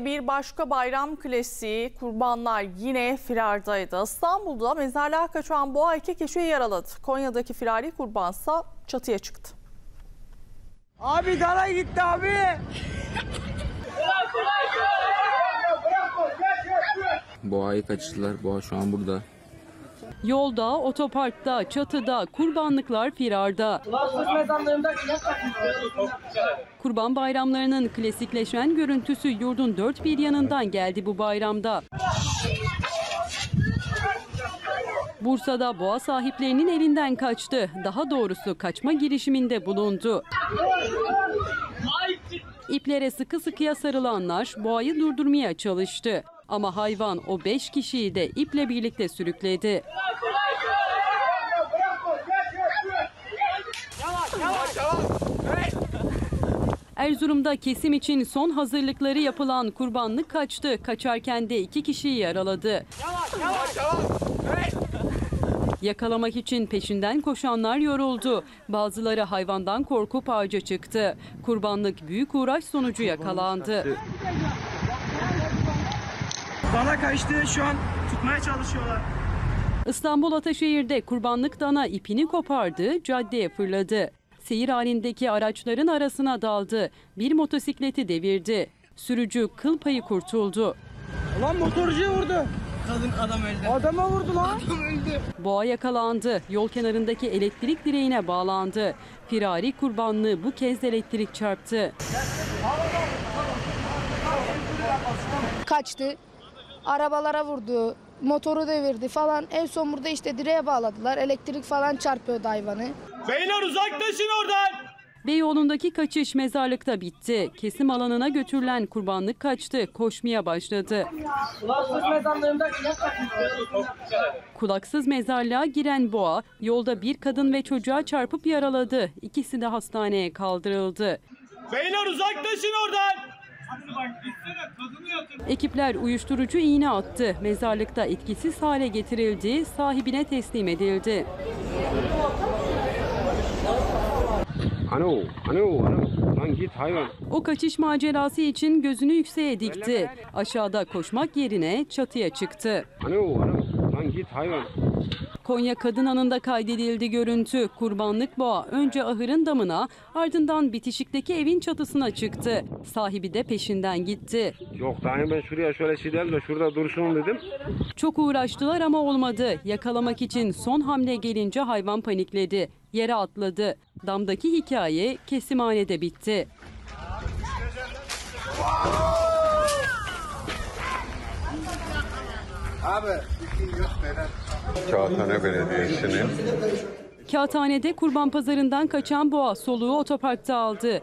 Bir başka bayram klasiği, kurbanlar yine firardaydı. İstanbul'da mezarlığa kaçan boğa 2 kişiyi yaraladı. Konya'daki firari kurbansa çatıya çıktı. Abi dana gitti abi. Boğayı kaçırdılar. Boğa şu an burada. Yolda, otoparkta, çatıda, kurbanlıklar firarda. Kurban bayramlarının klasikleşen görüntüsü yurdun dört bir yanından geldi bu bayramda. Bursa'da boğa sahiplerinin elinden kaçtı. Daha doğrusu kaçma girişiminde bulundu. İplere sıkı sıkıya sarılanlar boğayı durdurmaya çalıştı. Ama hayvan o 5 kişiyi de iple birlikte sürükledi. Erzurum'da kesim için son hazırlıkları yapılan kurbanlık kaçtı. Kaçarken de 2 kişiyi yaraladı. Yakalamak için peşinden koşanlar yoruldu. Bazıları hayvandan korkup ağaca çıktı. Kurbanlık büyük uğraş sonucu yakalandı. Dana kaçtı, şu an tutmaya çalışıyorlar. İstanbul Ataşehir'de kurbanlık dana ipini kopardı, caddeye fırladı. Seyir halindeki araçların arasına daldı. Bir motosikleti devirdi. Sürücü kıl payı kurtuldu. Ulan motorcuyu vurdu. Adam öldü. Adama vurdu lan. Adam öldü. Boğa yakalandı. Yol kenarındaki elektrik direğine bağlandı. Firari kurbanlığı bu kez elektrik çarptı. Kaçtı. Arabalara vurdu. Motoru devirdi falan. En son burada işte direğe bağladılar. Elektrik falan çarpıyordu hayvanı. Beyler uzaklaşın oradan. Beyoğlu'ndaki kaçış mezarlıkta bitti. Kesim alanına götürülen kurbanlık kaçtı. Koşmaya başladı. Kulaksız mezarlığa giren boğa yolda bir kadın ve çocuğa çarpıp yaraladı. İkisi de hastaneye kaldırıldı. Beyler uzaklaşın oradan. Ekipler uyuşturucu iğne attı. Mezarlıkta etkisiz hale getirildi. Sahibine teslim edildi. Ano, lan git hayvan. O kaçış macerası için gözünü yükseğe dikti. Aşağıda koşmak yerine çatıya çıktı. Ano, lan git hayvan. Konya Kadınanı'nda kaydedildi görüntü. Kurbanlık boğa önce ahırın damına, ardından bitişikteki evin çatısına çıktı. Sahibi de peşinden gitti. Yok daha ben şuraya şöyle çizelim de şurada dursun dedim. Çok uğraştılar ama olmadı. Yakalamak için son hamle gelince hayvan panikledi. Yere atladı. Damdaki hikaye kesimhanede bitti. Kağıthane Belediyesi'nin Kağıthane'de kurban pazarından kaçan boğa soluğu otoparkta aldı.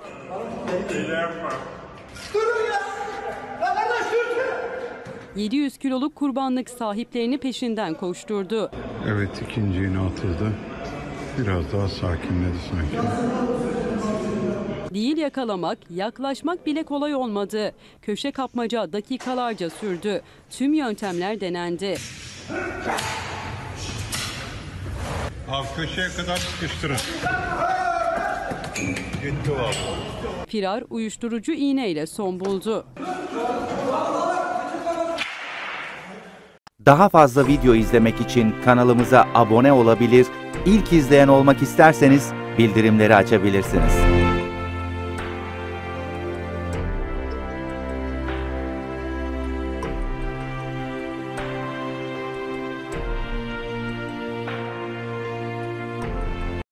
700 kiloluk kurbanlık sahiplerini peşinden koşturdu. evet ikinci iğne atıldı. Biraz daha sakinledi sanki. Değil yakalamak, yaklaşmak bile kolay olmadı. Köşe kapmaca dakikalarca sürdü. Tüm yöntemler denendi. Abi köşeye kadar sıkıştırın. Gitti vallahi. Firar uyuşturucu iğneyle son buldu. Daha fazla video izlemek için kanalımıza abone olabilir, ilk izleyen olmak isterseniz bildirimleri açabilirsiniz.